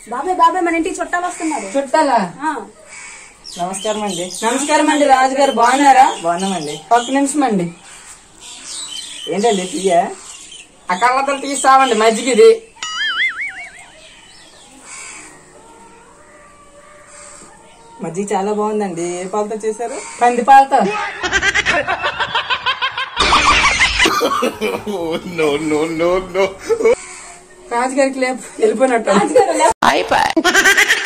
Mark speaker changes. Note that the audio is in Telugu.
Speaker 1: బాబాయ్ బాబాయ్ మన ఇంటికి చుట్టాలు వస్తున్నారు.
Speaker 2: చుట్టాలా?
Speaker 3: నమస్కారం అండి.
Speaker 2: నమస్కారం అండి. రాజుగారు బాగున్నారా?
Speaker 3: బాగున్నామండి.
Speaker 2: ఒక్క నిమిషం అండి.
Speaker 3: ఏంటండి టీయా?
Speaker 2: ఆ కళ్ళతలు తీస్తామండి. మజ్జిగ ఇది.
Speaker 3: మజ్జిగ చాలా బాగుందండి. ఏ పాలతో చేశారు?
Speaker 2: పంది పాలతో. రాజుగారికి లేపు వెళ్ళిపోయినట్టు.